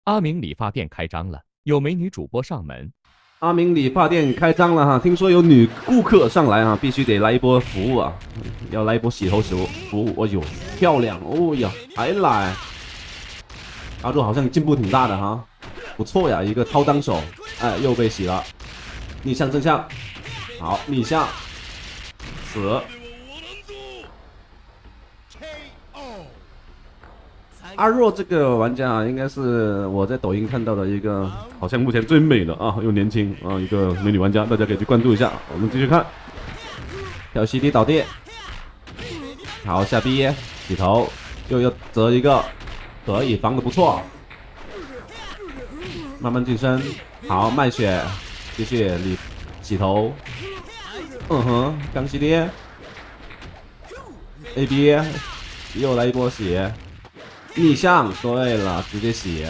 阿明理发店开张了，有美女主播上门。 阿明理发店开张了哈，听说有女顾客上来哈，必须得来一波服务啊，要来一波洗头服务。哦呦，漂亮！哦呀，还来。阿若好像进步挺大的哈，不错呀，一个掏裆手，哎，又被洗了。逆向正向，好，逆向，死。阿若这个玩家啊，应该是我在抖音看到的一个，好像目前最美的啊，又年轻啊，一个美女玩家，大家可以去关注一下。我们继续看，跳 CD 倒地，好下 B 洗头，又要折一个，可以防的不错，慢慢晋升，好卖血，继续洗头，刚 CD AB 又来一波血。逆向，对了，直接洗。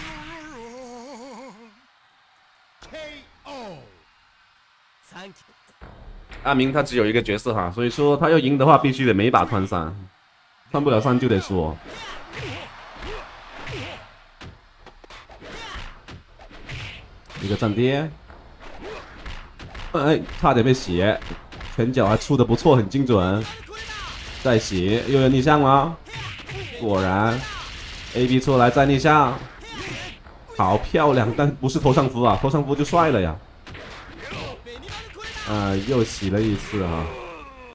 阿明他只有一个角色哈，所以说他要赢的话，必须得每把穿3，穿不了3就得输。一个站跌，哎，差点被洗，拳脚还出的不错，很精准。再洗，又要逆向了，果然。AB 出来再逆向，好漂亮，但不是头上服啊，头上服就帅了呀。又洗了一次啊。